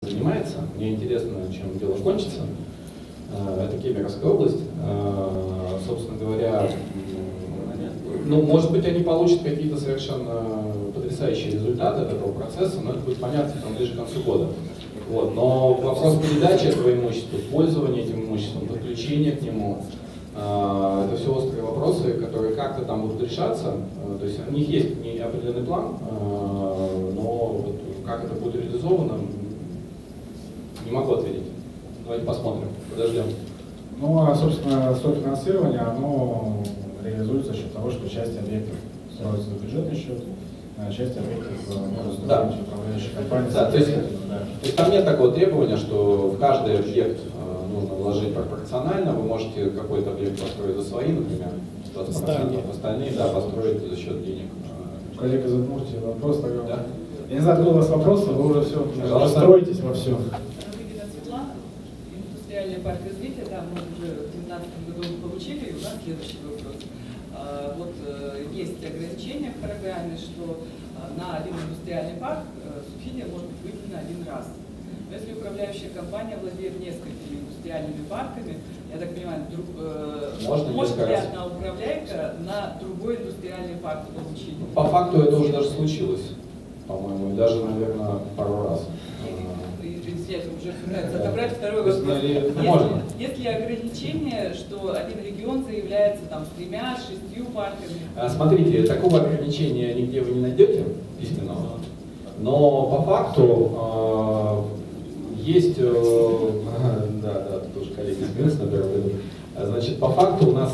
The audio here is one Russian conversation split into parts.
занимается. Мне интересно, чем дело кончится. Это Кемеровская область. Собственно говоря, ну, может быть, они получат какие-то совершенно потрясающие результаты от этого процесса, но это будет понятно там, ближе к концу года. Вот. Но вопрос передачи этого имущества, пользования этим имуществом, подключения к нему, это все острые вопросы, которые как-то там будут решаться. То есть у них есть определенный план, но вот как это будет реализовано, не могу ответить. Давайте посмотрим, подождем. Ну, а, собственно, софинансирование, оно реализуется за счет того, что часть объектов строится за бюджетный счет, а часть объектов может строить управляющая компания. Да, то есть там нет такого требования, что в каждый объект нужно вложить пропорционально, вы можете какой-то объект построить за свои, например, 20%, остальные да, построить за счет денег. Коллега из Удмуртии, вопрос такой. Да? Я не знаю, откуда у вас вопрос, но вы уже все, строитесь во всем. Индустриальный парк развития, да, мы уже в 2019 году получили, и у нас следующий вопрос. Вот есть ограничения в программе, что на один индустриальный парк субсидия может быть выделена один раз. Но если управляющая компания владеет несколькими индустриальными парками, я так понимаю, может ли одна управляйка на другой индустриальный парк получить? По факту это уже даже случилось, по-моему, и даже, наверное, пару раз. Уже пытаются отобрать второй вопрос. Есть ли ограничение, что один регион заявляется там с 3-6 парками? Смотрите, такого ограничения нигде вы не найдете письменного, но по факту есть, да, тут уже коллеги смеются, наверное, значит, по факту у нас,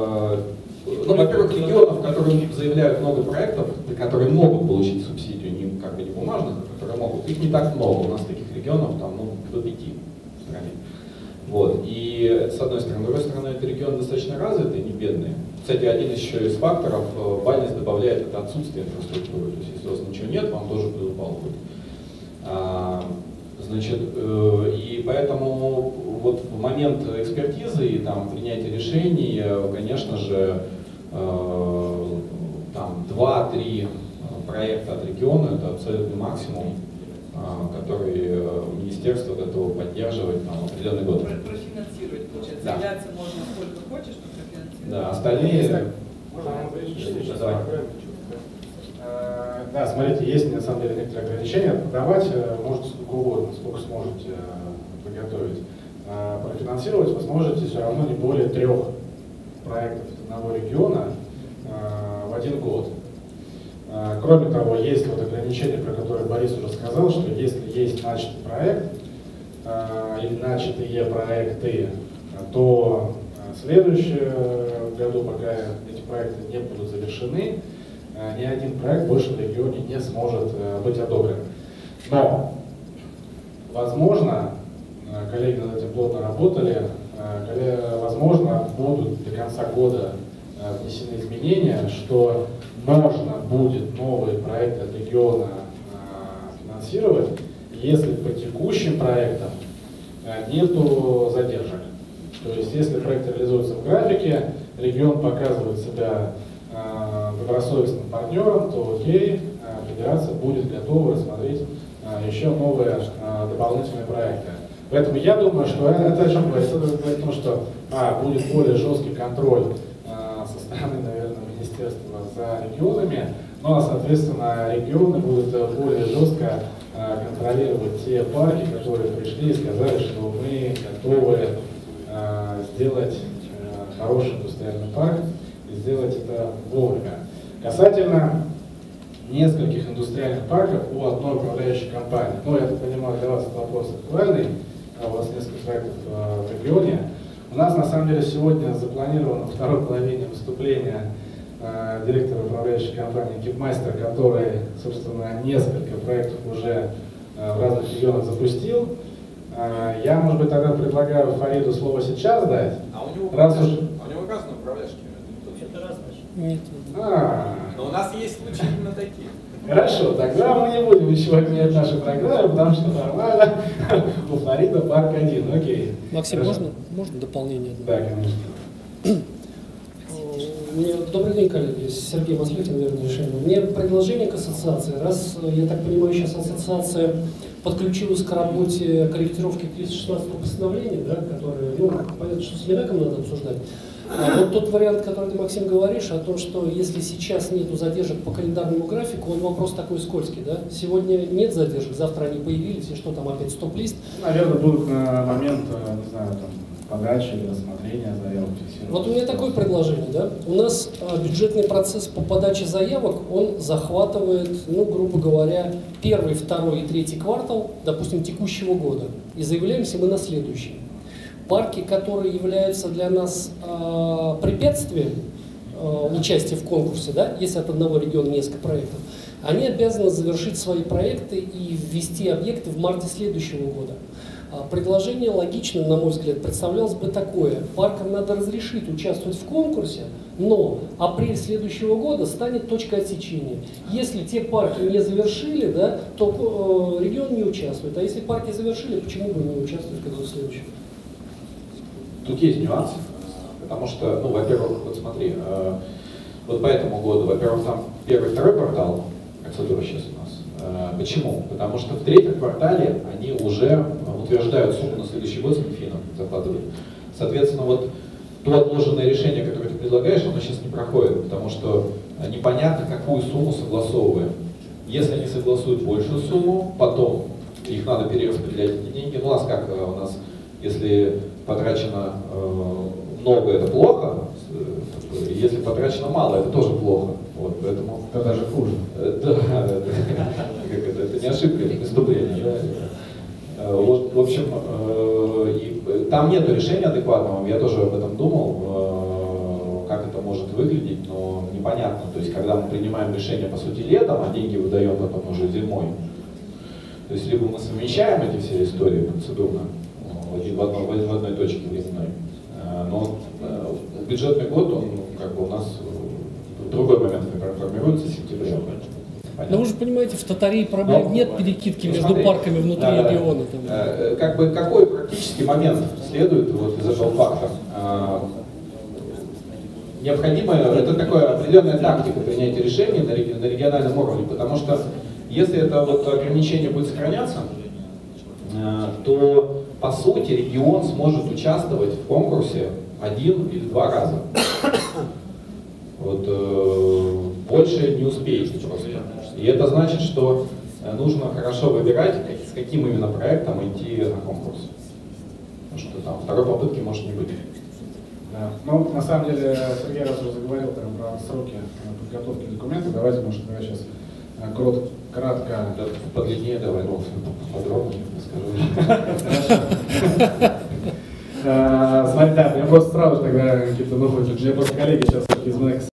ну, во-первых, регионов, которые заявляют много проектов, которые могут получить субсидию, не как бы не бумажных, а которые могут, их не так много, у нас таких регионов там, ну, до 5 в стране. Вот, и с одной стороны, с другой стороны, это регион достаточно развитый, не бедный. Кстати, один еще из факторов, бальность добавляет это отсутствие инфраструктуры, то есть если у вас ничего нет, вам тоже будут балловать. Значит, и поэтому вот в момент экспертизы и там принятия решений, конечно же, там 2-3 проекта от региона это абсолютный максимум, который министерство готово поддерживать на определенный год. Профинансировать, получается. Да. Заявляться можно сколько хочешь, но профинансировать. Да, остальные... Да, смотрите, есть на самом деле некоторые ограничения. Продавать можете сколько угодно, сколько сможете приготовить. Профинансировать вы сможете все равно не более 3 проектов одного региона в один год. Кроме того, есть вот ограничение, про которое Борис уже сказал, что если есть начатый проект или начатые проекты, то в следующем году, пока эти проекты не будут завершены, ни один проект больше в регионе не сможет быть одобрен. Но, возможно, коллеги над этим плотно работали, возможно, будут до конца года внесены изменения, что можно будет новые проекты от региона финансировать, если по текущим проектам нету задержек. То есть, если проект реализуется в графике, регион показывает себя добросовестным партнером, то окей, федерация будет готова рассмотреть еще новые дополнительные проекты. Поэтому я думаю, что это о чем говорит? Это говорит о том, что будет более жесткий контроль со стороны, наверное, министерства за регионами, но, соответственно, регионы будут более жестко контролировать те парки, которые пришли и сказали, что мы готовы сделать хороший индустриальный парк и сделать это вовремя. Касательно нескольких индустриальных парков у одной управляющей компании. Ну, я так понимаю, для вас этот вопрос актуальный, у вас несколько проектов в регионе. У нас, на самом деле, сегодня запланировано во второй половине выступления директора управляющей компании Кипмастер, который, собственно, несколько проектов уже в разных регионах запустил. Я, может быть, тогда предлагаю Фариду слово сейчас дать. А у него разные управляющие. Это раз, значит. Нет. Но у нас есть случаи именно такие. Хорошо, тогда мы не будем ничего менять в нашей программе, потому что нормально. У Флорида парк один, окей. Максим, можно дополнение? Да, конечно. Добрый день, коллеги. Сергей Маслихин, верное решение. У меня предложение к ассоциации. Раз, я так понимаю, сейчас ассоциация подключилась к работе корректировки 316 постановления, да, которое, ну, понятно, что с Минаком надо обсуждать. А вот тот вариант, который ты, Максим, говоришь, о том, что если сейчас нету задержек по календарному графику, он вопрос такой скользкий, да? Сегодня нет задержек, завтра они появились, и что там опять стоп-лист? Наверное, будут на момент, не знаю, там, подачи или рассмотрения заявок фиксировать. Вот у меня такое предложение, да? У нас бюджетный процесс по подаче заявок, он захватывает, ну, грубо говоря, первый, второй и третий квартал, допустим, текущего года. И заявляемся мы на следующий. Парки, которые являются для нас препятствием участия в конкурсе, да, если от одного региона несколько проектов, они обязаны завершить свои проекты и ввести объекты в марте следующего года. Предложение логичным, на мой взгляд, представлялось бы такое. Паркам надо разрешить участвовать в конкурсе, но апрель следующего года станет точкой отсечения. Если те парки не завершили, да, то регион не участвует. А если парки завершили, почему бы не участвовать в году следующем? Тут есть нюанс, потому что, ну, во-первых, вот смотри, вот по этому году, во-первых, там первый, второй квартал процедура сейчас у нас. Почему? Потому что в третьем квартале они уже утверждают сумму на следующий год с Минфином, закладывают. Соответственно, вот то отложенное решение, которое ты предлагаешь, оно сейчас не проходит, потому что непонятно, какую сумму согласовываем. Если они согласуют большую сумму, потом их надо перераспределять эти деньги. Ну, у нас как, у нас, если потрачено много, это плохо, если потрачено мало, это тоже плохо. Вот, поэтому... Это даже хуже. Да, это не ошибка, это преступление. Да? Вот, в общем, там нет решения адекватного, я тоже об этом думал, как это может выглядеть, но непонятно. То есть, когда мы принимаем решение, по сути, летом, а деньги выдаем потом уже зимой, то есть, либо мы совмещаем эти все истории процедурно, в одной точке временной. Но бюджетный год, он как бы у нас в другой момент формируется, сентября. Но вы же понимаете, в Татарии проблем нет перекидки между парками внутри региона. Как бы какой практический момент следует вот из этого факта? Необходимо, это такая определенная тактика принятия решений на региональном уровне, потому что если это вот ограничение будет сохраняться, то по сути регион сможет участвовать в конкурсе 1 или 2 раза. Вот, больше не успеете просто. И это значит, что нужно хорошо выбирать, с каким именно проектом идти на конкурс. Потому что там второй попытки может не быть. Да. Ну, на самом деле, Сергей раз уже заговорил там, про сроки подготовки документов. Давайте, может, я сейчас кратко... Да, подлиннее давай, подробнее расскажу. Смотри, да, я просто сразу тогда какие-то новые, мне просто коллеги сейчас из